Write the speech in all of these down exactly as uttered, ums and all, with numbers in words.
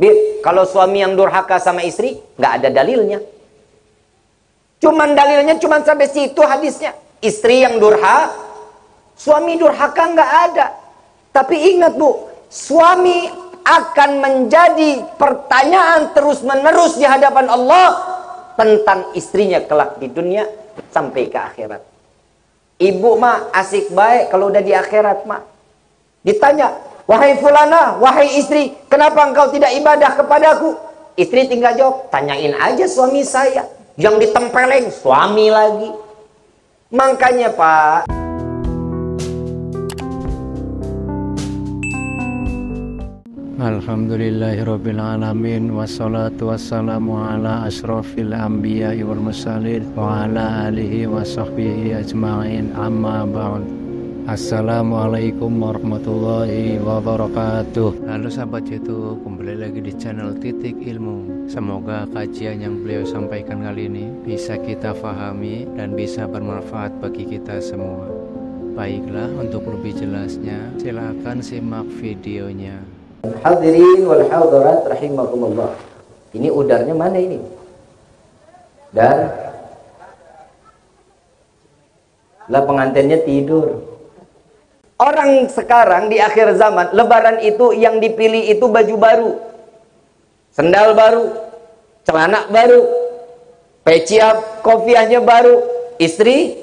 Bib, kalau suami yang durhaka sama istri, nggak ada dalilnya. Cuman dalilnya cuman sampai situ hadisnya. Istri yang durhaka, suami durhaka nggak ada. Tapi ingat bu, suami akan menjadi pertanyaan terus-menerus di hadapan Allah tentang istrinya kelak di dunia sampai ke akhirat. Ibu mah asik baik kalau udah di akhirat mah. Ditanya, wahai fulana, wahai istri, kenapa engkau tidak ibadah kepadaku? Istri tinggal jawab, tanyain aja suami saya. Yang ditempeleng suami lagi. Makanya Pak, Alhamdulillahirabbil alamin wassalatu wassalamu ala asyrafil anbiya'i wal mursalin wa ala alihi wa sahbihi ajma'in, amma ba'd. Assalamualaikum warahmatullahi wabarakatuh. Halo sahabat YouTube, kembali lagi di channel Titik Ilmu. Semoga kajian yang beliau sampaikan kali ini bisa kita fahami dan bisa bermanfaat bagi kita semua. Baiklah, untuk lebih jelasnya silakan simak videonya. Hadirin wal hadirat rahimakumullah. Ini udarnya mana ini? Dan lah pengantinnya tidur. Orang sekarang di akhir zaman, lebaran itu yang dipilih itu baju baru, sendal baru, celana baru, peciap, kopiahnya baru, istri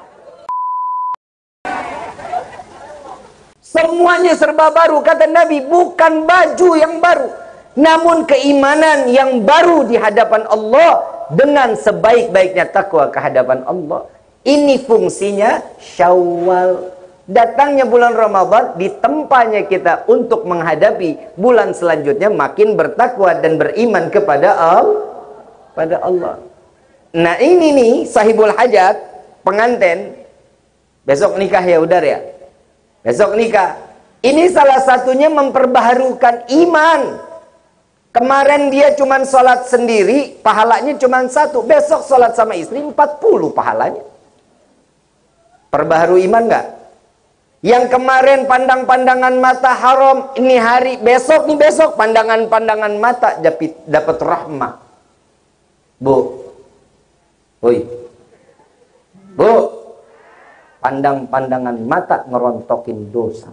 semuanya serba baru. Kata Nabi, bukan baju yang baru, namun keimanan yang baru di hadapan Allah dengan sebaik-baiknya takwa ke hadapan Allah. Ini fungsinya Syawal. Datangnya bulan Ramadan ditempanya kita untuk menghadapi bulan selanjutnya makin bertakwa dan beriman kepada Allah, pada Allah. Nah ini nih sahibul hajat, pengantin, besok nikah ya udar ya. Besok nikah. Ini salah satunya memperbaharukan iman. Kemarin dia cuma sholat sendiri, pahalanya cuma satu. Besok sholat sama istri empat puluh pahalanya. Perbaharui iman nggak? Yang kemarin pandang-pandangan mata haram, ini hari besok nih besok pandangan-pandangan mata dapat dapat rahmah. Bu, woi, bu. Pandang-pandangan mata ngerontokin dosa.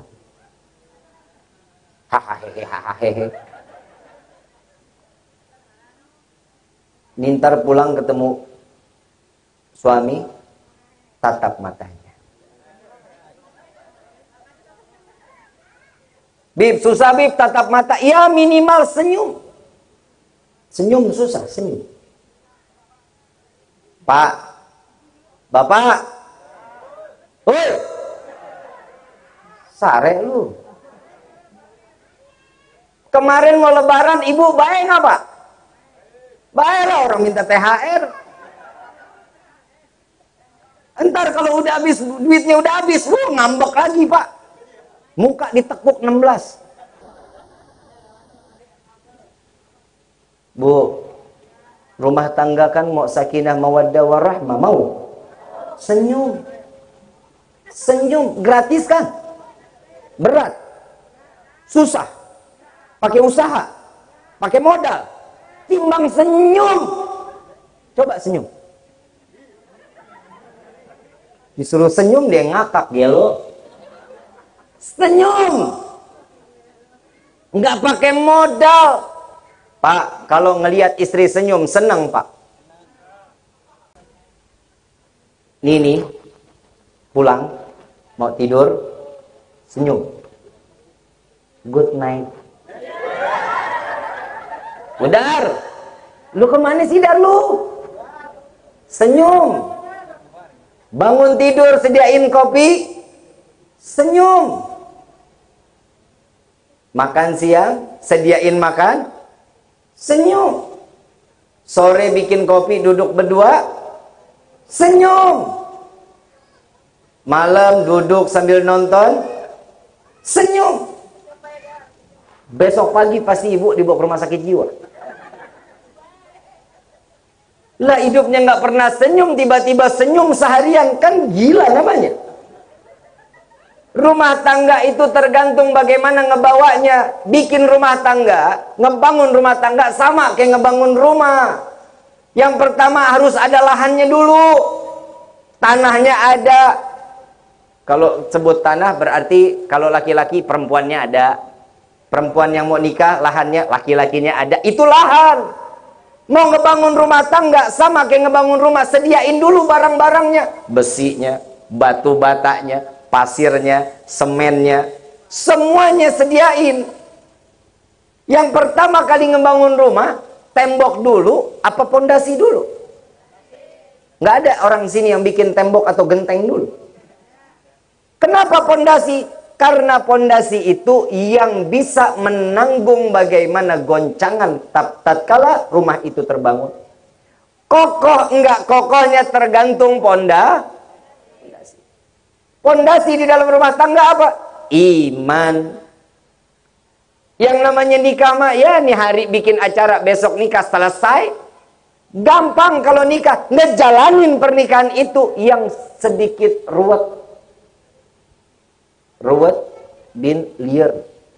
Hahaha hahaha. Nintar pulang ketemu suami, tatap matanya. Bib, susah bib tatap mata. Ya minimal senyum. Senyum susah, senyum. Pak, Bapak, woi, sare lu. Kemarin mau lebaran, ibu baik nggak Pak? Baik lah, orang minta T H R. Entar kalau udah habis, duitnya udah habis, wuh, ngambek lagi Pak. Muka ditekuk enam belas. Bu, rumah tangga kan mau sakinah mawaddah warahmah, mau? Senyum. Senyum gratis kan? Berat. Susah. Pakai usaha. Pakai modal. Timbang senyum. Coba senyum. Disuruh senyum dia ngakak gelo. Senyum. Enggak pakai modal. Pak, kalau ngelihat istri senyum senang, Pak. Nini pulang mau tidur, senyum. Good night. Udar, lu kemana sih Dar lu? Senyum. Bangun tidur sediain kopi, senyum. Makan siang, sediain makan, senyum. Sore bikin kopi, duduk berdua, senyum. Malam duduk sambil nonton, senyum. Besok pagi pasti ibu dibawa ke rumah sakit jiwa. Lah hidupnya nggak pernah senyum, tiba-tiba senyum seharian, kan gila namanya. Rumah tangga itu tergantung bagaimana ngebawanya. Bikin rumah tangga, ngebangun rumah tangga sama kayak ngebangun rumah. Yang pertama harus ada lahannya dulu. Tanahnya ada. Kalau sebut tanah berarti kalau laki-laki perempuannya ada. Perempuan yang mau nikah lahannya, laki-lakinya ada. Itu lahan. Mau ngebangun rumah tangga sama kayak ngebangun rumah, sediain dulu barang-barangnya. Besinya, batu batanya, pasirnya, semennya, semuanya sediain. Yang pertama kali ngebangun rumah, tembok dulu apa pondasi dulu? Nggak ada orang sini yang bikin tembok atau genteng dulu. Kenapa pondasi? Karena pondasi itu yang bisa menanggung bagaimana goncangan tatkala rumah itu terbangun. Kokoh enggak kokohnya tergantung ponda. Pondasi. Pondasi di dalam rumah tangga apa? Iman. Yang namanya nikah mah ya nih hari bikin acara, besok nikah selesai. Gampang kalau nikah, ngejalanin pernikahan itu yang sedikit ruwet. Ruwet bin liar.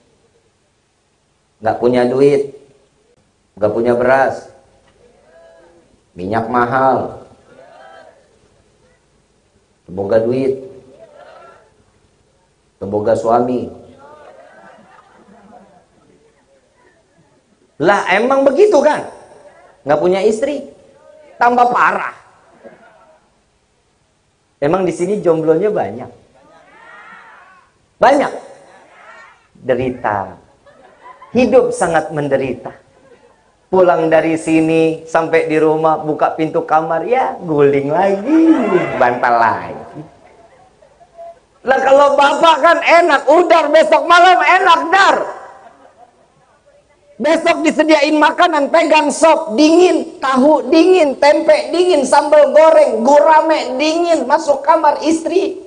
Nggak punya duit, nggak punya beras, minyak mahal, boga duit, boga suami. Lah emang begitu kan? Nggak punya istri, tambah parah. Emang di sini jomblonya banyak. Banyak derita, hidup sangat menderita. Pulang dari sini sampai di rumah buka pintu kamar, ya guling lagi, bantal lagi. Lah kalau bapak kan enak, udar besok malam enak dar. Besok disediain makanan, pegang sop dingin, tahu dingin, tempe dingin, sambal goreng, gurame dingin, masuk kamar istri.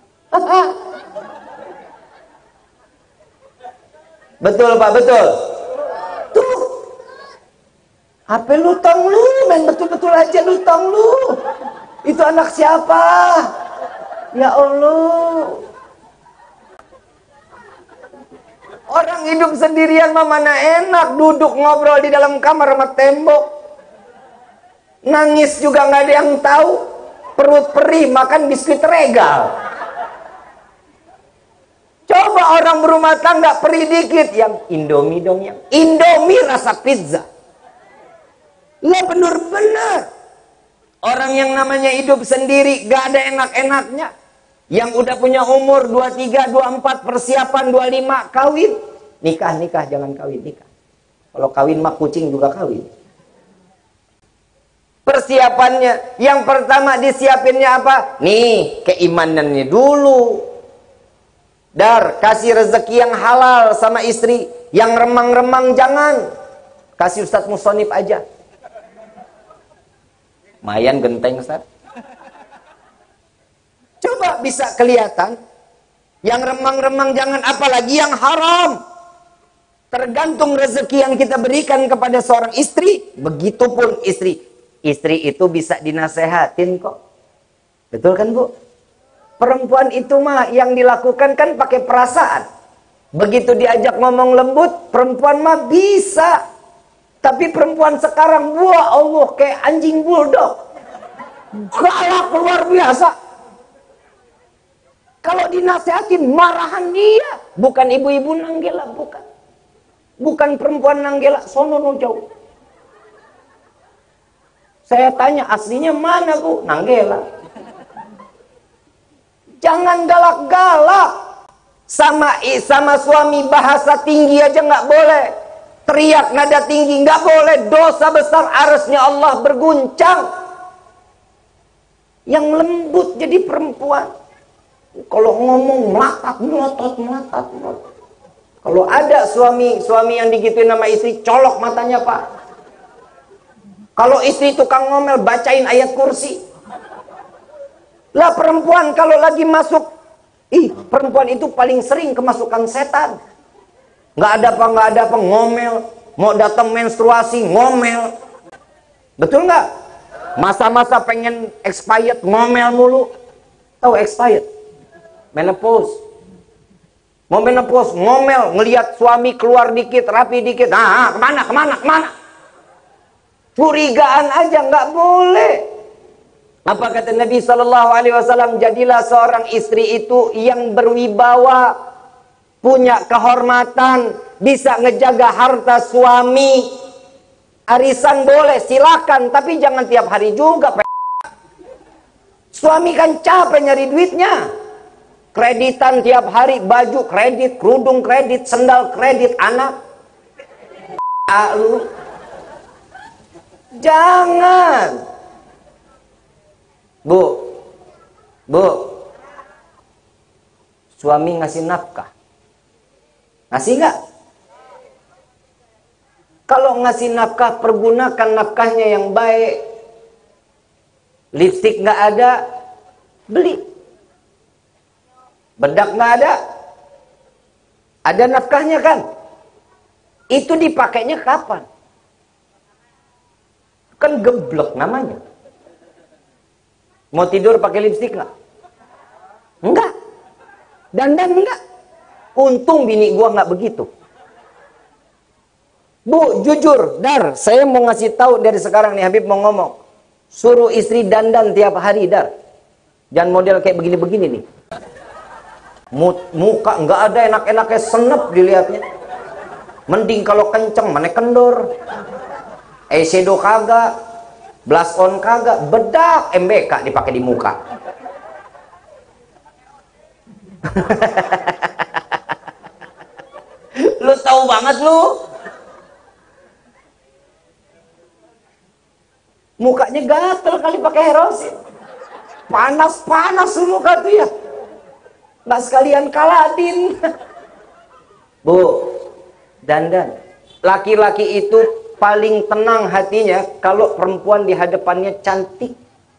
Betul Pak, betul. Tuh. H P lu tong lu, main betul-betul aja lu tong lu. Itu anak siapa? Ya Allah. Orang hidup sendirian mah mana enak, duduk ngobrol di dalam kamar sama tembok. Nangis juga nggak ada yang tahu. Perut perih makan biskuit regal. Coba orang berumah tangga perih dikit, yang Indomie dong, yang Indomie rasa pizza. Lah bener-bener orang yang namanya hidup sendiri gak ada enak-enaknya. Yang udah punya umur dua puluh tiga, dua puluh empat, persiapan dua puluh lima, kawin. Nikah, nikah, jangan kawin, nikah. Kalau kawin mah kucing juga kawin. Persiapannya, yang pertama disiapinnya apa? Nih, keimanannya dulu. Dar, kasih rezeki yang halal sama istri. Yang remang-remang jangan. Kasih Ustadz Musonif aja. Mayan genteng Ustadz. Coba bisa kelihatan. Yang remang-remang jangan, apalagi yang haram. Tergantung rezeki yang kita berikan kepada seorang istri. Begitupun istri. Istri itu bisa dinasehatin kok. Betul kan Bu? Perempuan itu mah yang dilakukan kan pakai perasaan. Begitu diajak ngomong lembut, perempuan mah bisa. Tapi perempuan sekarang, wah Allah, kayak anjing bulldog. Galak luar biasa. Kalau dinasehatin, marahan dia. Bukan ibu-ibu Nanggela, bukan. Bukan perempuan Nanggela, sono no jauh. Saya tanya, aslinya mana Bu? Nanggela. Jangan galak-galak. Sama sama suami bahasa tinggi aja nggak boleh. Teriak nada tinggi nggak boleh. Dosa besar, arsy-nya Allah berguncang. Yang lembut jadi perempuan. Kalau ngomong melatat, melotot, melatat, melotot. Kalau ada suami suami yang digituin sama istri, colok matanya Pak. Kalau istri tukang ngomel, bacain ayat kursi. Lah perempuan kalau lagi masuk, ih perempuan itu paling sering kemasukan setan. Nggak ada apa, nggak ada apa, ngomel. Mau datang menstruasi, ngomel. Betul nggak? Masa-masa pengen expired, ngomel mulu. Tahu expired? Menopause. Mau menopause, ngomel, ngelihat suami keluar dikit, rapi dikit. Nah, kemana, kemana, kemana? Curigaan aja, nggak boleh. Apa kata Nabi Shallallahu Alaihi Wasallam? Jadilah seorang istri itu yang berwibawa, punya kehormatan, bisa ngejaga harta suami. Arisan boleh, silakan, tapi jangan tiap hari juga. Suami kan capek nyari duitnya. Kreditan tiap hari, baju kredit, kerudung kredit, sendal kredit, anak. Lu. Jangan. Bu, bu, suami ngasih nafkah. Ngasih nggak? Kalau ngasih nafkah, pergunakan nafkahnya yang baik. Lipstik nggak ada, beli. Bedak nggak ada, ada nafkahnya kan? Itu dipakainya kapan? Kan geblek namanya. Mau tidur pakai lipstik nggak? Enggak. Dandan enggak. Untung bini gua nggak begitu. Bu, jujur, Dar, saya mau ngasih tahu dari sekarang nih, Habib mau ngomong. Suruh istri dandan tiap hari, Dar. Jangan model kayak begini-begini nih. Muka nggak ada enak-enaknya, senep dilihatnya. Mending kalau kenceng, mana kendor. Eyeshadow kagak, blush on kagak, bedak M B K dipakai di muka. Lu tahu banget lu. Mukanya gatel kali pakai hair oil. Panas-panas muka tuh ya. Nggak sekalian kaladin. Bu, dandan. Laki-laki itu paling tenang hatinya kalau perempuan di hadapannya cantik.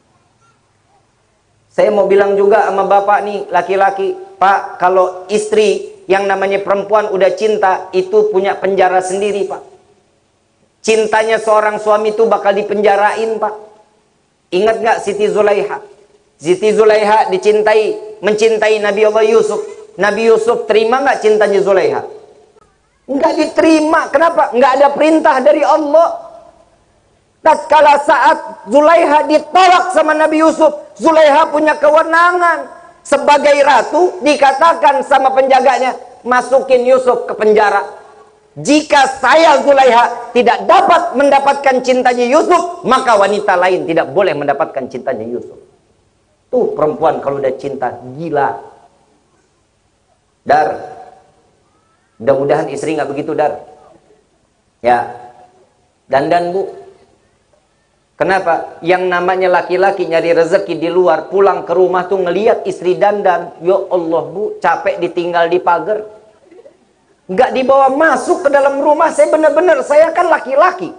Saya mau bilang juga sama bapak nih, laki-laki, Pak, kalau istri yang namanya perempuan udah cinta, itu punya penjara sendiri, Pak. Cintanya seorang suami itu bakal dipenjarain, Pak. Ingat nggak Siti Zulaiha? Siti Zulaiha dicintai, mencintai Nabi Allah Yusuf. Nabi Yusuf terima nggak cintanya Zulaiha? Nggak diterima. Kenapa? Nggak ada perintah dari Allah. Tatkala saat Zulaiha ditolak sama Nabi Yusuf, Zulaiha punya kewenangan sebagai ratu, dikatakan sama penjaganya, masukin Yusuf ke penjara. Jika saya Zulaiha tidak dapat mendapatkan cintanya Yusuf, maka wanita lain tidak boleh mendapatkan cintanya Yusuf. Tuh perempuan kalau udah cinta gila. Dar, mudah-mudahan istri nggak begitu, Dar. Ya, dandan Bu. Kenapa? Yang namanya laki-laki nyari rezeki di luar, pulang ke rumah tuh ngelihat istri dandan. Ya Allah Bu, capek ditinggal di pagar. Nggak dibawa masuk ke dalam rumah. Saya benar-benar, saya kan laki-laki.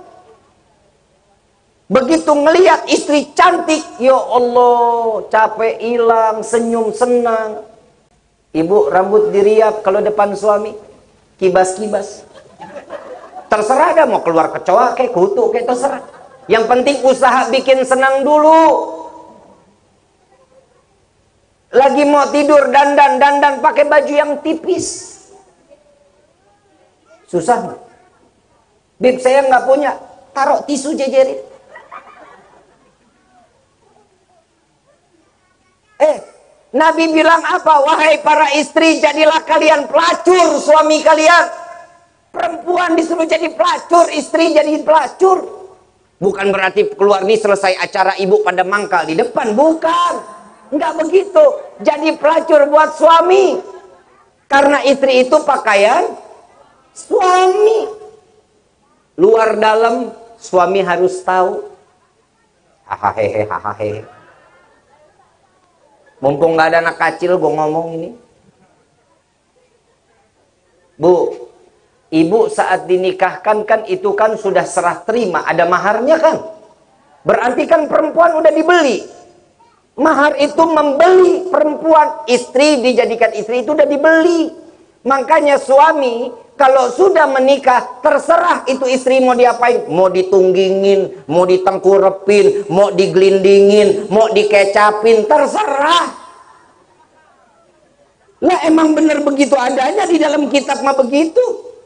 Begitu ngelihat istri cantik, ya Allah, capek hilang, senyum senang. Ibu rambut diriap kalau depan suami, kibas-kibas. Terserah dah mau keluar kecoa kayak kutu kayak terserah. Yang penting usaha bikin senang dulu. Lagi mau tidur dandan, dandan pakai baju yang tipis. Susah nggak? Bib, saya nggak punya. Taruh tisu jejerin. Eh, Nabi bilang apa? Wahai para istri, jadilah kalian pelacur suami kalian. Perempuan disuruh jadi pelacur, istri jadi pelacur. Bukan berarti keluar nih selesai acara ibu pada mangkal di depan. Bukan. Nggak begitu. Jadi pelacur buat suami. Karena istri itu pakaian suami. Luar dalam suami harus tahu. Hahaha, hahaha. Mumpung nggak ada anak kecil, gue ngomong ini. Bu, ibu saat dinikahkan kan itu kan sudah serah terima, ada maharnya kan? Berarti kan perempuan udah dibeli. Mahar itu membeli perempuan, istri dijadikan istri itu udah dibeli. Makanya suami kalau sudah menikah, terserah itu istri mau diapain. Mau ditunggingin, mau ditengkurepin, mau digelindingin, mau dikecapin, terserah. Lah emang bener begitu adanya, di dalam kitab mah begitu.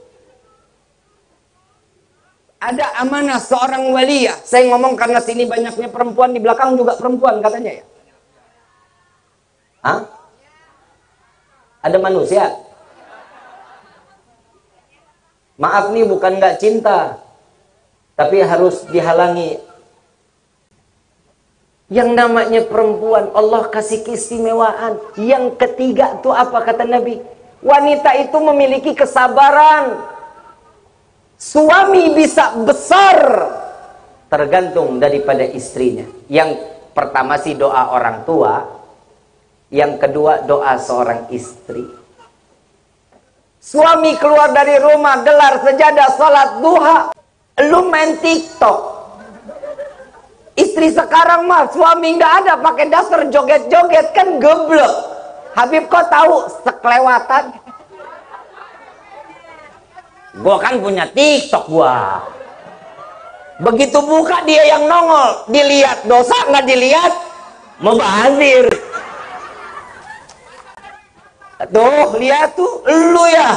Ada amanah seorang waliyah. Saya ngomong karena sini banyaknya perempuan, di belakang juga perempuan katanya ya. Hah? Ada manusia? Maaf nih, bukan nggak cinta, tapi harus dihalangi. Yang namanya perempuan, Allah kasih keistimewaan. Yang ketiga tuh apa kata Nabi? Wanita itu memiliki kesabaran. Suami bisa besar tergantung daripada istrinya. Yang pertama sih doa orang tua, yang kedua doa seorang istri. Suami keluar dari rumah, gelar sejadah, salat duha, lu main TikTok. Istri sekarang mah suami nggak ada, pakai dasar joget-joget, kan goblok. Habib kok tahu sekelewatan? Gua kan punya TikTok gua. Begitu buka dia yang nongol, dilihat dosa, nggak dilihat mubazir. Tuh, lihat tuh, lu ya.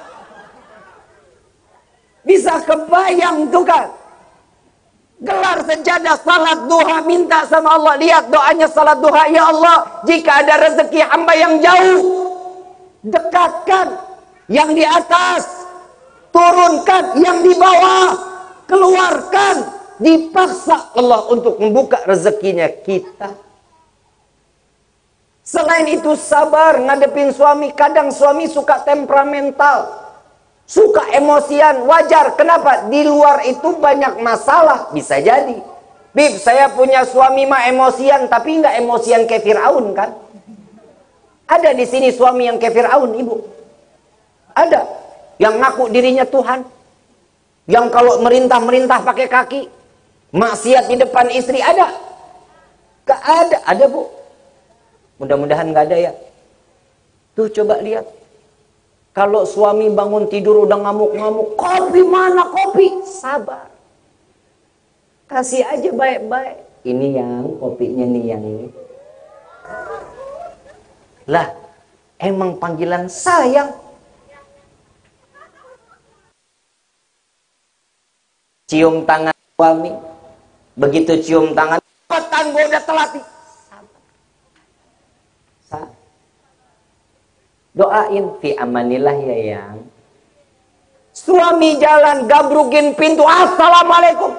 Bisa kebayang tuh kan. Gelar sejadah, salat duha, minta sama Allah. Lihat doanya salat duha, ya Allah, jika ada rezeki hamba yang jauh, dekatkan yang di atas, turunkan yang di bawah, keluarkan. Dipaksa Allah untuk membuka rezekinya kita. Selain itu sabar ngadepin suami. Kadang suami suka temperamental, suka emosian, wajar. Kenapa? Di luar itu banyak masalah. Bisa jadi, Bib, saya punya suami mah emosian, tapi nggak emosian kayak Fir'aun kan? Ada di sini suami yang kayak Fir'aun, ibu? Ada yang ngaku dirinya Tuhan, yang kalau merintah-merintah pakai kaki, maksiat di depan istri. Ada? Gak ada. Ada, bu. Mudah-mudahan gak ada ya. Tuh coba lihat. Kalau suami bangun tidur udah ngamuk-ngamuk, kopi mana kopi? Sabar. Kasih aja baik-baik. Ini yang kopinya nih yang ini. Lah, emang panggilan sayang. Cium tangan suami. Begitu cium tangan, petang gue udah telat. Sabar. Doain fi amanillah ya yang. Suami jalan gabrukin pintu, assalamualaikum.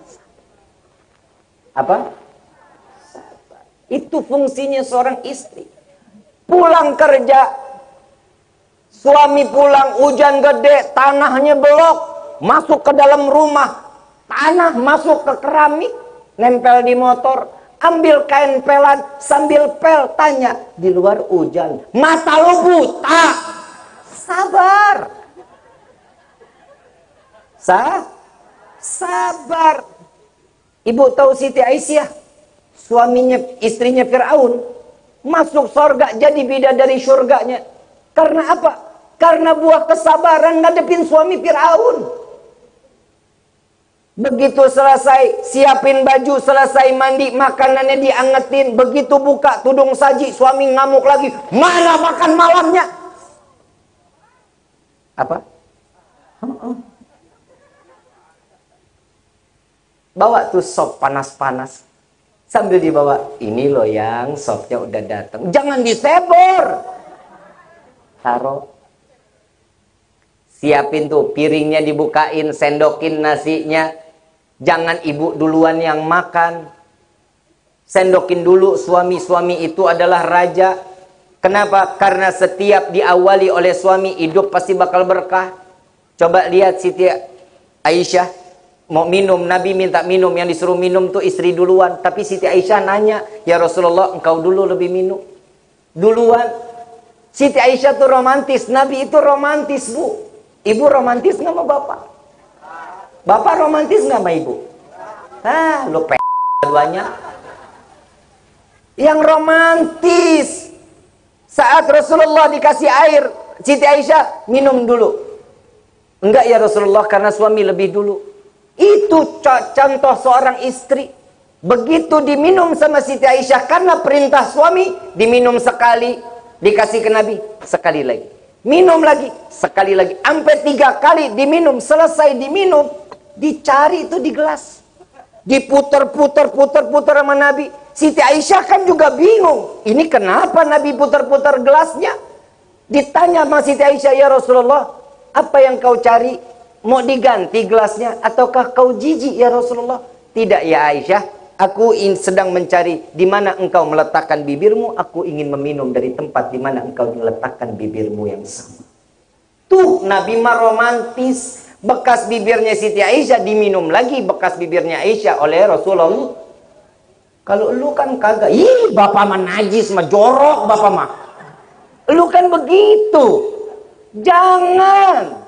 Apa? Sabar. Itu fungsinya seorang istri. Pulang kerja, suami pulang hujan gede, tanahnya belok, masuk ke dalam rumah, tanah masuk ke keramik, nempel di motor. Ambil kain pelan sambil pel, tanya, di luar hujan, mata lo buta. Sabar. Sa sabar. Ibu tahu Siti Aisyah, suaminya, istrinya Fir'aun, masuk surga jadi bidadari surganya. Karena apa? Karena buah kesabaran ngadepin suami Fir'aun. Begitu selesai siapin baju, selesai mandi, makanannya diangetin. Begitu buka tudung saji, suami ngamuk lagi. Mana makan malamnya? Apa? Bawa tuh sop panas-panas. Sambil dibawa, ini loh yang sopnya udah datang. Jangan disebor. Taruh. Siapin tuh piringnya, dibukain, sendokin nasinya. Jangan ibu duluan yang makan. Sendokin dulu. Suami-suami itu adalah raja. Kenapa? Karena setiap diawali oleh suami, hidup pasti bakal berkah. Coba lihat Siti Aisyah mau minum, Nabi minta minum, yang disuruh minum tuh istri duluan. Tapi Siti Aisyah nanya, ya Rasulullah, engkau dulu lebih minum duluan. Siti Aisyah tuh romantis. Nabi itu romantis, bu. Ibu romantis nggak sama bapak? Bapak romantis nggak sama ibu? Ah, lu pe duanya. Yang romantis. Saat Rasulullah dikasih air, Siti Aisyah minum dulu. Enggak ya Rasulullah, karena suami lebih dulu. Itu contoh seorang istri. Begitu diminum sama Siti Aisyah, karena perintah suami, diminum sekali. Dikasih ke Nabi, sekali lagi. Minum lagi, sekali lagi. Sampai tiga kali diminum. Selesai diminum, dicari itu di gelas. Diputer-puter, puter-puter sama Nabi. Siti Aisyah kan juga bingung. Ini kenapa Nabi puter-puter gelasnya? Ditanya sama Siti Aisyah, ya Rasulullah, apa yang kau cari? Mau diganti gelasnya? Ataukah kau jijik ya Rasulullah? Tidak ya Aisyah, aku in, sedang mencari di mana engkau meletakkan bibirmu. Aku ingin meminum dari tempat di mana engkau meletakkan bibirmu yang sama. Tuh Nabi mah romantis. Bekas bibirnya Siti Aisyah diminum lagi bekas bibirnya Aisyah oleh Rasulullah. Kalau lu kan kagak, ih bapak mah najis mah jorok bapak mah. Lu kan begitu. Jangan.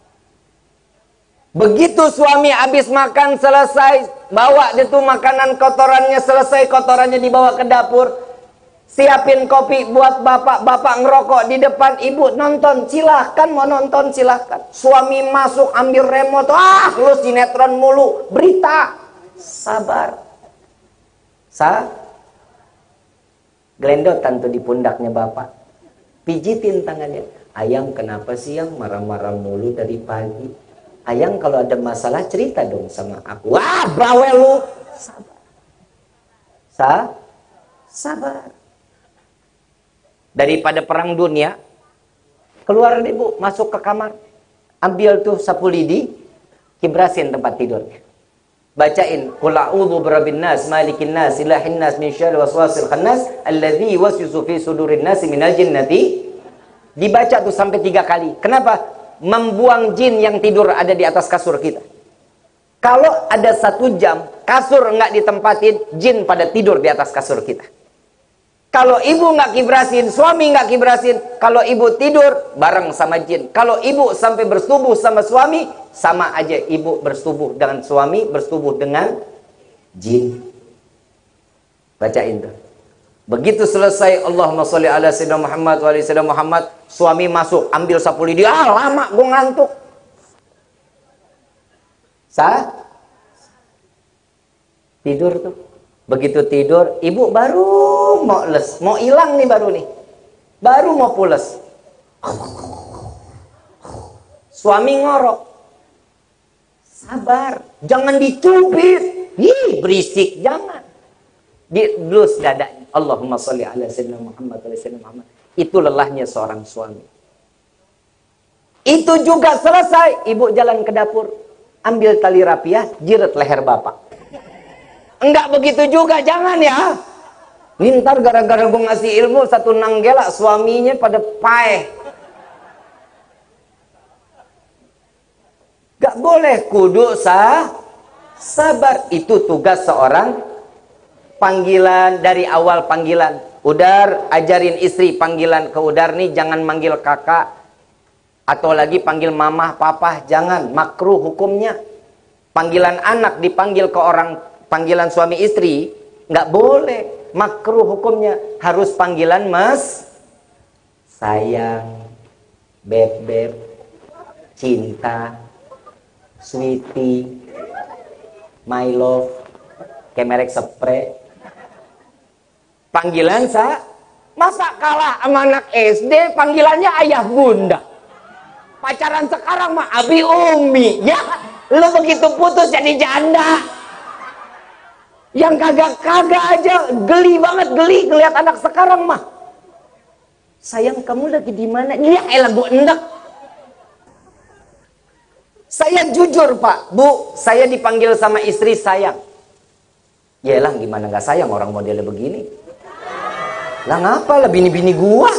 Begitu suami habis makan selesai, bawa dia tuh makanan kotorannya selesai, kotorannya dibawa ke dapur. Siapin kopi buat bapak, bapak ngerokok di depan, ibu nonton, silahkan mau nonton silahkan. Suami masuk ambil remote, ah lu sinetron mulu, berita. Sabar. Sa? Gelendotan tuh di pundaknya bapak. Pijitin tangannya. Ayang kenapa sih yang marah-marah mulu dari pagi? Ayang kalau ada masalah cerita dong sama aku. Wah bawel lu. Sabar. Sa? Sabar. Daripada perang dunia, keluar ibu, masuk ke kamar, ambil tuh sapu lidi, kibrasin tempat tidurnya. Bacain, qul a'udzu birabbin nas, malikin nas, ilahin nas, min syarri waswasil khannas, alladzi yuwaswisu fi sudurin nas minal jinnati. Dibaca tuh sampai tiga kali. Kenapa? Membuang jin yang tidur ada di atas kasur kita. Kalau ada satu jam, kasur nggak ditempatin, jin pada tidur di atas kasur kita. Kalau ibu nggak kibrasin, suami nggak kibrasin, kalau ibu tidur bareng sama jin. Kalau ibu sampai bersetubuh sama suami, sama aja ibu bersetubuh dengan suami, bersetubuh dengan jin. Bacain tuh. Begitu selesai, Allahumma sholli ala sayyidina Muhammad wa ala sayyidina Muhammad, suami masuk, ambil sapu lidi, ah lama gue ngantuk. Sah? Tidur tuh. Begitu tidur, ibu baru mau les, mau hilang nih baru nih. Baru mau pules. Suami ngorok. Sabar, jangan dicubit. Ih, berisik, jangan. Dilus dadanya. Allahumma sholli ala sayyidina Muhammad wa ala sayyidina Muhammad. Itu lelahnya seorang suami. Itu juga selesai, ibu jalan ke dapur, ambil tali rapiah, jiret leher bapak. Enggak begitu juga, jangan ya. Nih ntar gara-gara gue ngasih ilmu satu nanggela, suaminya pada paeh. Gak boleh, kudu sah, sabar. Itu tugas seorang panggilan dari awal panggilan. Udar, ajarin istri panggilan ke Udar nih, jangan manggil kakak. Atau lagi panggil mamah, papa, jangan. Makruh hukumnya. Panggilan anak dipanggil ke orang, panggilan suami istri, nggak boleh, makruh hukumnya. Harus panggilan mas, sayang, beb-beb, cinta, sweetie, my love, kayak merek spray. Panggilan sa, masa kalah sama anak S D, panggilannya ayah bunda. Pacaran sekarang mah abi umi, ya lo begitu putus jadi janda. Yang kagak-kagak aja geli banget, geli ngeliat anak sekarang mah. Sayang kamu lagi di mana? Ya elah gue endek. Saya jujur pak, bu, saya dipanggil sama istri sayang. Ya elah gimana nggak sayang orang modelnya begini? Lah ngapa lah bini-bini gua?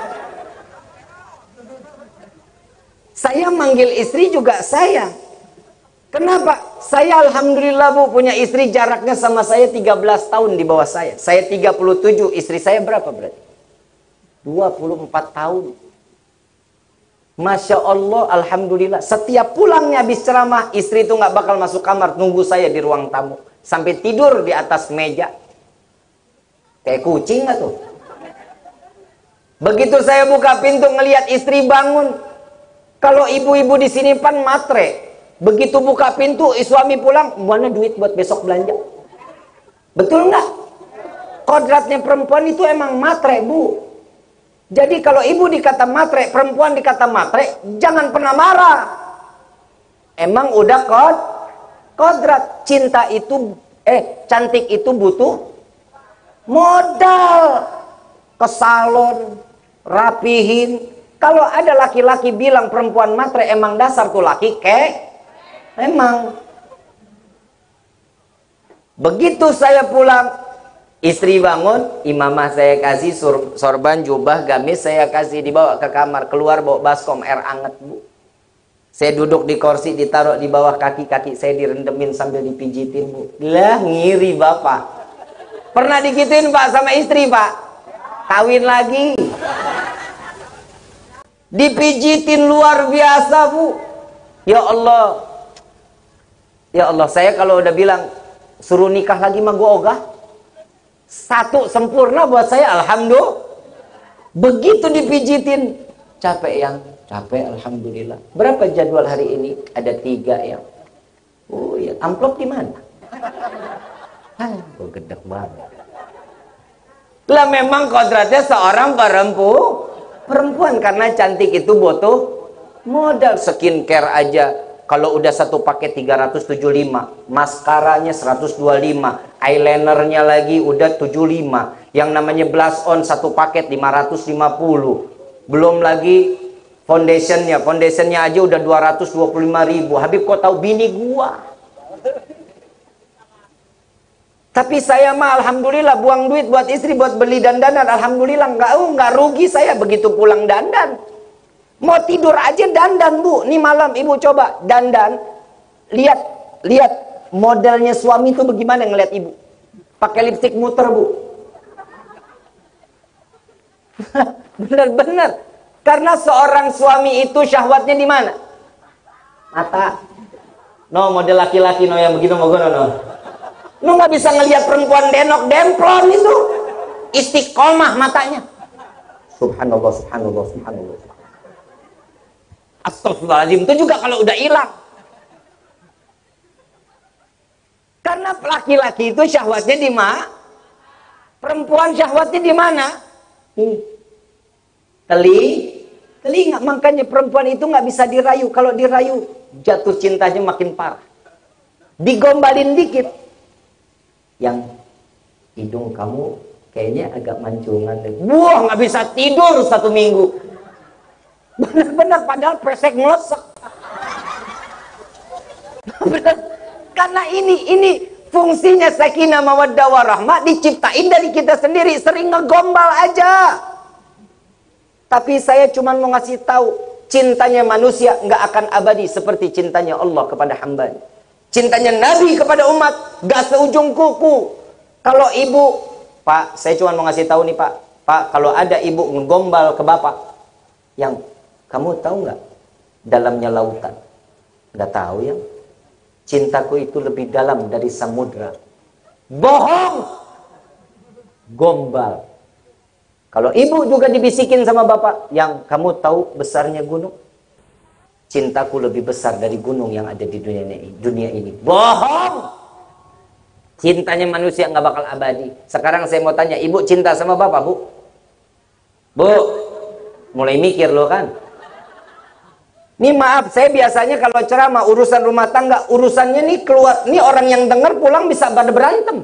Saya manggil istri juga sayang. Kenapa? Saya alhamdulillah bu punya istri jaraknya sama saya tiga belas tahun di bawah saya. Saya tiga puluh tujuh, istri saya berapa berarti? dua puluh empat tahun. Masya Allah, alhamdulillah. Setiap pulangnya habis ceramah, istri itu nggak bakal masuk kamar, nunggu saya di ruang tamu. Sampai tidur di atas meja. Kayak kucing nggak tuh? Begitu saya buka pintu ngelihat istri bangun. Kalau ibu-ibu di sini pan matre. Begitu buka pintu, suami pulang, mana duit buat besok belanja? Betul nggak? Kodratnya perempuan itu emang matre, bu. Jadi kalau ibu dikata matre, perempuan dikata matre, jangan pernah marah. Emang udah kod, kodrat. Cinta itu, eh cantik itu butuh modal. Ke salon, rapihin. Kalau ada laki-laki bilang perempuan matre, emang dasar tuh laki kek. Emang. Begitu saya pulang, istri bangun, imamah saya kasih sur, sorban, jubah, gamis saya kasih, dibawa ke kamar, keluar bawa baskom air anget, Bu. Saya duduk di kursi, ditaruh di bawah kaki-kaki saya direndemin sambil dipijitin, Bu. Lah ngiri Bapak. Pernah digituin Pak sama istri Pak? Kawin lagi. Dipijitin luar biasa, Bu. Ya Allah. Ya Allah, saya kalau udah bilang suruh nikah lagi mah gue ogah. Satu sempurna buat saya, alhamdulillah. Begitu dipijitin, capek yang capek, alhamdulillah. Berapa jadwal hari ini? Ada tiga yang. Oh ya, amplop di mana? Ah, gue gedek banget. Lah memang kodratnya seorang perempuan, perempuan karena cantik itu butuh modal. Skincare aja kalau udah satu paket tiga ratus tujuh puluh lima, maskaranya seratus dua puluh lima, eyelinernya lagi udah tujuh puluh lima, yang namanya blush on satu paket lima ratus lima puluh, belum lagi foundationnya, foundationnya aja udah dua ratus dua puluh lima ribu. Habib kok tahu bini gua? Tapi saya mah alhamdulillah buang duit buat istri buat beli dandanan, alhamdulillah nggak oh, nggak rugi saya begitu pulang dandan. Mau tidur aja dandan, Bu. Nih malam ibu coba dandan. Lihat, lihat modelnya suami itu bagaimana ngeliat ibu. Pakai lipstik muter, Bu. Bener-bener. Karena seorang suami itu syahwatnya di mana? Mata. No, model laki-laki no yang begitu mau no, no. No nggak bisa ngelihat perempuan denok demplon itu. Istiqomah matanya. Subhanallah, subhanallah, subhanallah. Astagfirullahaladzim, itu juga kalau udah hilang. Karena laki-laki itu syahwatnya di mana? Perempuan syahwatnya di mana? Hmm. Teli, telinga. Makanya perempuan itu nggak bisa dirayu. Kalau dirayu, jatuh cintanya makin parah. Digombalin dikit. Yang hidung kamu kayaknya agak mancungan. Wah, nggak bisa tidur satu minggu. Benar-benar padahal pesek ngelesek. Karena ini ini fungsinya sakinah mawaddah warahmah diciptain dari kita sendiri, sering ngegombal aja. Tapi saya cuma mau ngasih tahu, cintanya manusia nggak akan abadi seperti cintanya Allah kepada hamba. Cintanya Nabi kepada umat gak seujung kuku. Kalau ibu, Pak, saya cuma mau ngasih tahu nih Pak, Pak, kalau ada ibu ngegombal ke bapak, yang kamu tahu nggak dalamnya lautan? Nggak tahu ya? Cintaku itu lebih dalam dari samudra. Bohong! Gombal. Kalau ibu juga dibisikin sama bapak, yang kamu tahu besarnya gunung? Cintaku lebih besar dari gunung yang ada di dunia ini. Dunia ini. Bohong! Cintanya manusia nggak bakal abadi. Sekarang saya mau tanya, ibu cinta sama bapak, Bu? Bu, mulai mikir loh kan? Nih maaf, saya biasanya kalau ceramah urusan rumah tangga, urusannya nih keluar, nih orang yang dengar pulang bisa pada berantem.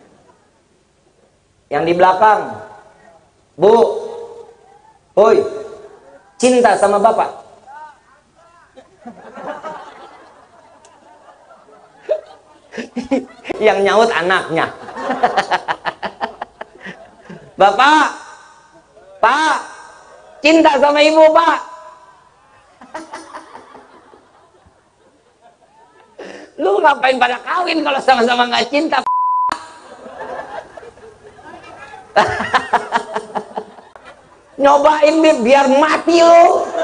Yang di belakang, Bu, oi, cinta sama bapak? Yang nyaut anaknya. Bapak, Pak, cinta sama ibu, Pak? Lu ngapain pada kawin kalau sama-sama nggak cinta? Nyobain nih biar mati lu.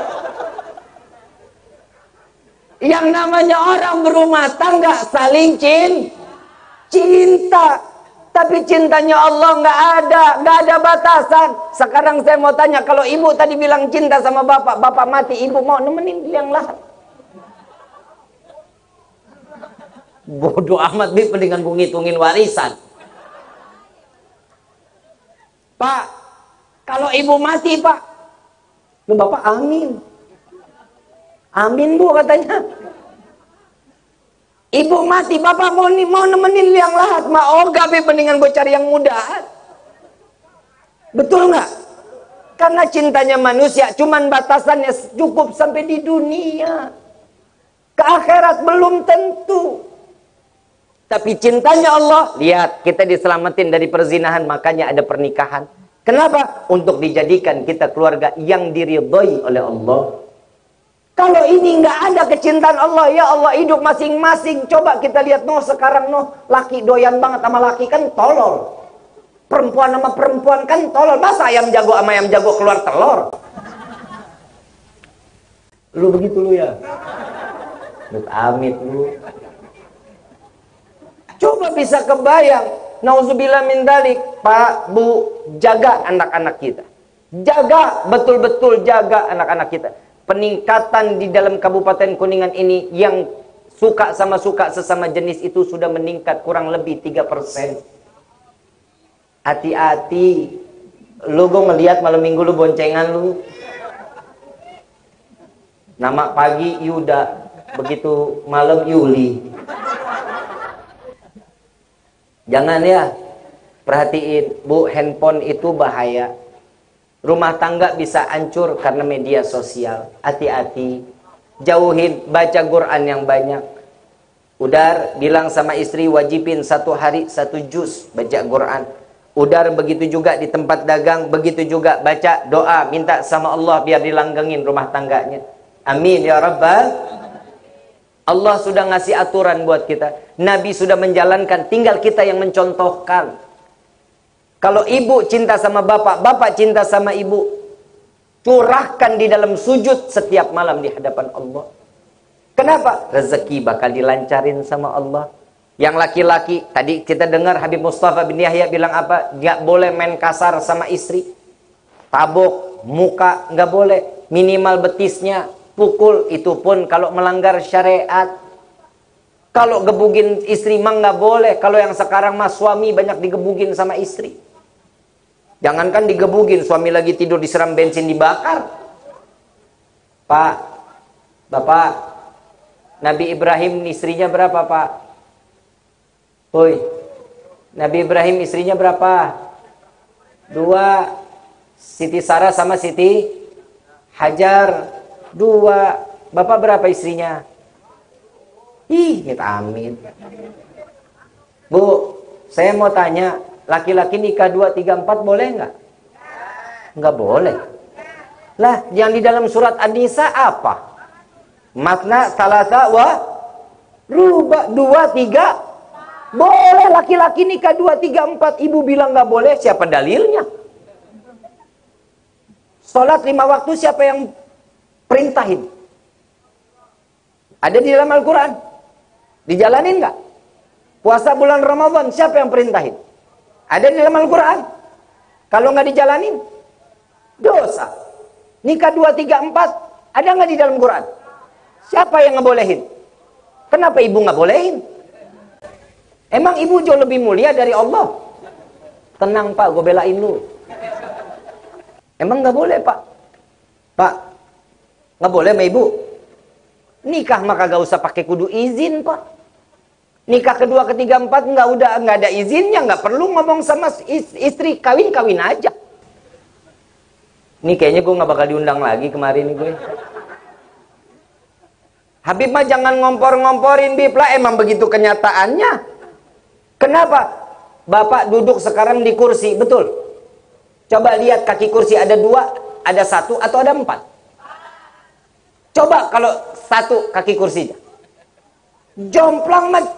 Yang namanya orang berumah tangga saling cin, cinta. Tapi cintanya Allah nggak ada, nggak ada batasan. Sekarang saya mau tanya, kalau ibu tadi bilang cinta sama bapak, bapak mati, ibu mau nemenin yang lain? Bodoh amat, Bib, mendingan gue ngitungin warisan. Pak, kalau ibu mati pak. Loh bapak amin. Amin bu katanya. Ibu mati, bapak mau, mau nemenin yang lahat. Mau gabe mendingan gue cari yang mudahan. Betul nggak? Karena cintanya manusia cuman batasannya cukup sampai di dunia. Ke akhirat belum tentu. Tapi cintanya Allah, lihat kita diselamatin dari perzinahan, makanya ada pernikahan. Kenapa? Untuk dijadikan kita keluarga yang diridhoi oleh Allah. Kalau ini nggak ada kecintaan Allah, ya Allah hidup masing-masing. Coba kita lihat noh sekarang noh laki doyan banget sama laki kan tolol. Perempuan sama perempuan kan tolol. Masa ayam jago sama ayam jago keluar telur? Lu begitu lu ya? Lu amit lu. Coba bisa kebayang. Nauzubillah min dalik. Pak, Bu, jaga anak-anak kita. Jaga, betul-betul jaga anak-anak kita. Peningkatan di dalam Kabupaten Kuningan ini yang suka sama suka sesama jenis itu sudah meningkat kurang lebih tiga persen. Hati-hati. Lu gue ngeliat malam minggu lu boncengan lu. Nama pagi Yuda, begitu malam Yuli. Jangan ya. Perhatiin, Bu, handphone itu bahaya. Rumah tangga bisa hancur karena media sosial. Hati-hati. Jauhin, baca Quran yang banyak. Udar bilang sama istri wajibin satu hari satu juz baca Quran. Udar begitu juga di tempat dagang, begitu juga baca doa, minta sama Allah biar dilanggengin rumah tangganya. Amin ya Rabbal. Allah sudah ngasih aturan buat kita. Nabi sudah menjalankan, tinggal kita yang mencontohkan. Kalau ibu cinta sama bapak, bapak cinta sama ibu, curahkan di dalam sujud setiap malam di hadapan Allah. Kenapa? Rezeki bakal dilancarin sama Allah. Yang laki-laki, tadi kita dengar Habib Mustafa bin Yahya bilang apa? Gak boleh main kasar sama istri. Tabok, muka, gak boleh. Minimal betisnya, pukul, itu pun kalau melanggar syariat. Kalau gebugin istri mah gak boleh. Kalau yang sekarang mah suami banyak digebugin sama istri. Jangankan digebugin, suami lagi tidur disiram bensin dibakar. Pak, Bapak, Nabi Ibrahim istrinya berapa Pak? Woi, Nabi Ibrahim istrinya berapa? Dua. Siti Sarah sama Siti Hajar. Dua. Bapak berapa istrinya? Ih, minta amin. Bu, saya mau tanya, laki-laki nikah dua, tiga, empat boleh nggak? Nggak boleh. Lah, yang di dalam surat An-Nisa apa? Matna, salasa, wa, ruba, dua, tiga. Boleh laki-laki nikah dua, tiga, empat. Ibu bilang nggak boleh, siapa dalilnya? Sholat lima waktu siapa yang perintahin? Ada di dalam Al-Quran. Dijalanin nggak? Puasa bulan Ramadan siapa yang perintahin? Ada di dalam Al-Quran. Kalau nggak dijalanin, dosa. Nikah dua, tiga, empat, ada nggak di dalam Quran? Siapa yang ngebolehin? Kenapa ibu nggak bolehin? Emang ibu jauh lebih mulia dari Allah? Tenang Pak, gue belain lu. Emang nggak boleh Pak? Pak, nggak boleh sama ibu? Nikah maka gak usah pakai kudu izin Pak. Nikah kedua, ketiga, empat nggak udah nggak ada izinnya, nggak perlu ngomong sama istri, kawin kawin aja. Ini kayaknya gue nggak bakal diundang lagi kemarin nih gue. Habib mah jangan ngompor-ngomporin Bib lah, emang begitu kenyataannya. Kenapa? Bapak duduk sekarang di kursi, betul? Coba lihat kaki kursi ada dua, ada satu atau ada empat? Coba kalau satu kaki kursinya, jomplang mah.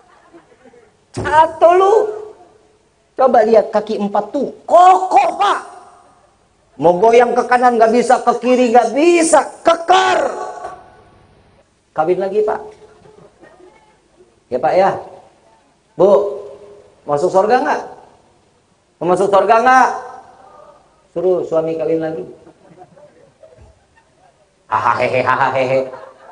Atau lu coba lihat kaki empat tuh kokoh Pak, mau goyang ke kanan nggak bisa, ke kiri nggak bisa, kekar. Kawin lagi Pak, ya Pak ya. Bu, masuk surga nggak? Mau masuk surga nggak? Suruh suami kawin lagi. Hahaha hahaha.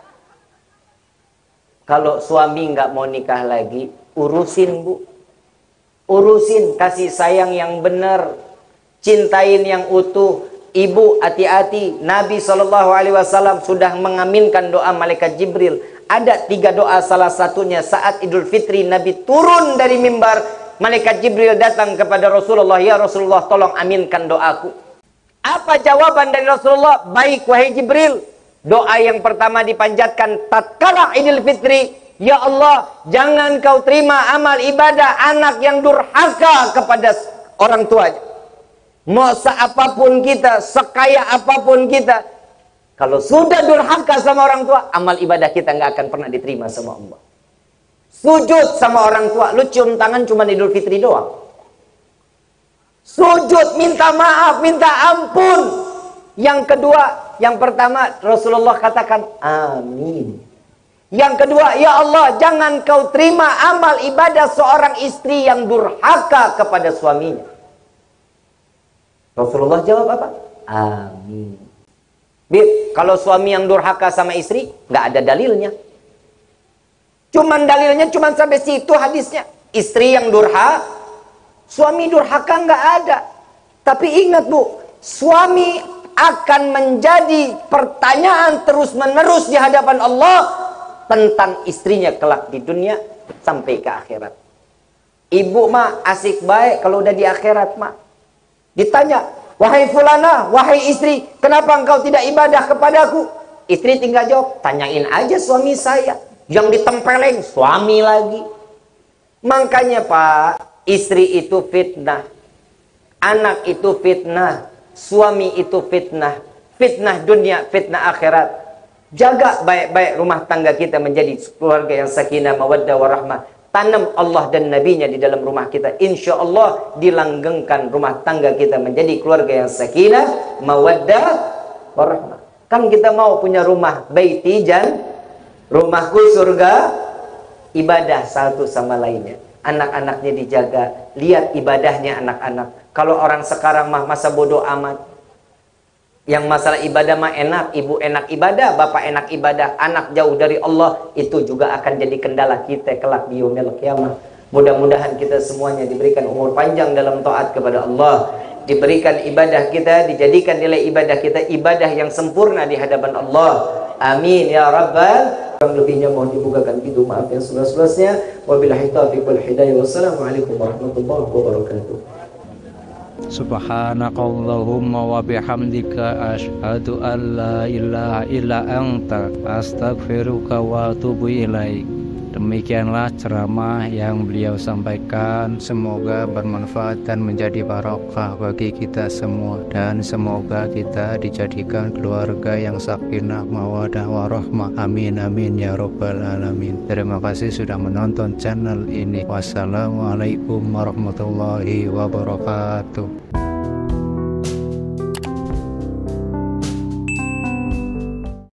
Kalau suami nggak mau nikah lagi, urusin Bu, urusin, kasih sayang yang benar, cintain yang utuh. Ibu, hati-hati. Nabi shallallahu alaihi wasallam sudah mengaminkan doa malaikat Jibril. Ada tiga doa, salah satunya saat Idul Fitri Nabi turun dari mimbar, malaikat Jibril datang kepada Rasulullah, ya Rasulullah, tolong aminkan doaku. Apa jawaban dari Rasulullah? Baik wahai Jibril. Doa yang pertama dipanjatkan tatkala Idul Fitri, ya Allah, jangan kau terima amal ibadah anak yang durhaka kepada orang tuanya. Mau seapapun kita, sekaya apapun kita, kalau sudah durhaka sama orang tua, amal ibadah kita nggak akan pernah diterima sama Allah. Sujud sama orang tua, lu cium tangan cuma Idul Fitri doang. Sujud, minta maaf, minta ampun. Yang kedua, yang pertama Rasulullah katakan amin. Yang kedua, ya Allah, jangan kau terima amal ibadah seorang istri yang durhaka kepada suaminya. Rasulullah jawab apa? Amin. Bib, kalau suami yang durhaka sama istri, nggak ada dalilnya. Cuman dalilnya cuman sampai situ hadisnya. Istri yang durhaka, suami durhaka nggak ada. Tapi ingat bu, suami akan menjadi pertanyaan terus-menerus di hadapan Allah tentang istrinya kelak di dunia sampai ke akhirat. Ibu mah asik baik kalau udah di akhirat mah. Ditanya, wahai fulana, wahai istri, kenapa engkau tidak ibadah kepadaku? Istri tinggal jawab, tanyain aja suami saya. Yang ditempeleng suami lagi. Makanya Pak, istri itu fitnah, anak itu fitnah, suami itu fitnah, fitnah dunia, fitnah akhirat. Jaga baik-baik rumah tangga kita menjadi keluarga yang sakinah, mawaddah, warahmah. Tanam Allah dan Nabi-Nya di dalam rumah kita. Insya Allah dilanggengkan rumah tangga kita menjadi keluarga yang sakinah, mawaddah, warahmah. Kan kita mau punya rumah baiti jan, rumahku surga, ibadah satu sama lainnya. Anak-anaknya dijaga, lihat ibadahnya anak-anak. Kalau orang sekarang mah masa bodoh amat. Yang masalah ibadah mah enak, ibu enak ibadah, bapak enak ibadah, anak jauh dari Allah, itu juga akan jadi kendala kita kelak di yaumil qiyamah. Mudah-mudahan kita semuanya diberikan umur panjang dalam taat kepada Allah, diberikan ibadah kita, dijadikan nilai ibadah kita ibadah yang sempurna di hadapan Allah. Amin ya rabbal. Kurang lebihnya mohon dibukakan pintu maaf yang seluas-luasnya. Wabillahi taufiq wal hidayah. Wassalamualaikum warahmatullahi wabarakatuh. Subhanakallahumma wa bihamdika asyhadu an la ilaha illa anta astaghfiruka wa atubu ilaik. Demikianlah ceramah yang beliau sampaikan, semoga bermanfaat dan menjadi barokah bagi kita semua, dan semoga kita dijadikan keluarga yang sakinah, mawaddah, warahmah. Amin amin ya rabbal alamin. Terima kasih sudah menonton channel ini. Wassalamualaikum warahmatullahi wabarakatuh.